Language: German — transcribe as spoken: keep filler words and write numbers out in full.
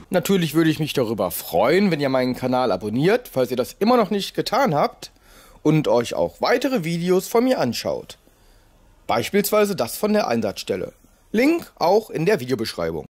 Natürlich würde ich mich darüber freuen, wenn ihr meinen Kanal abonniert, falls ihr das immer noch nicht getan habt, und euch auch weitere Videos von mir anschaut. Beispielsweise das von der Einsatzstelle. Link auch in der Videobeschreibung.